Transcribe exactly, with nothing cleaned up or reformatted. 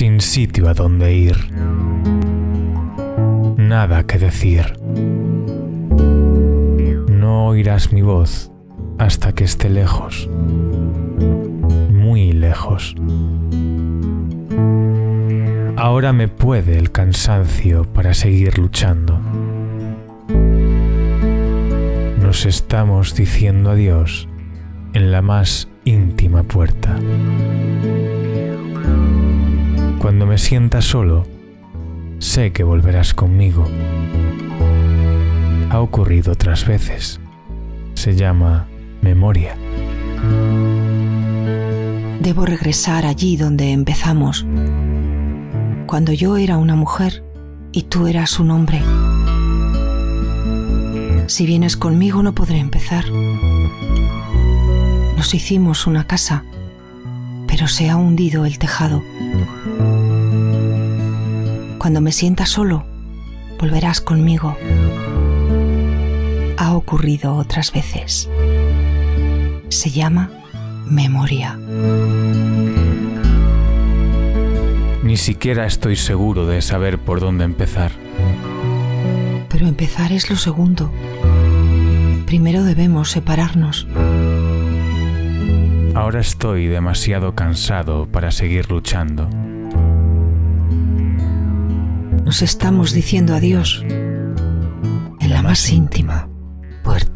sin sitio a donde ir, nada que decir. No oirás mi voz hasta que esté lejos, muy lejos. Ahora me puede el cansancio para seguir luchando. Nos estamos diciendo adiós en la más íntima puerta. Cuando me sienta solo, sé que volverás conmigo. Ha ocurrido otras veces. Se llama memoria. Debo regresar allí donde empezamos, cuando yo era una mujer y tú eras un hombre. Si vienes conmigo no podré empezar. Nos hicimos una casa, pero se ha hundido el tejado. Cuando me sienta solo, volverás conmigo. Ha ocurrido otras veces. Se llama memoria. Ni siquiera estoy seguro de saber por dónde empezar. Pero empezar es lo segundo. Primero debemos separarnos. Ahora estoy demasiado cansado para seguir luchando. Nos estamos diciendo adiós en la más íntima puerta.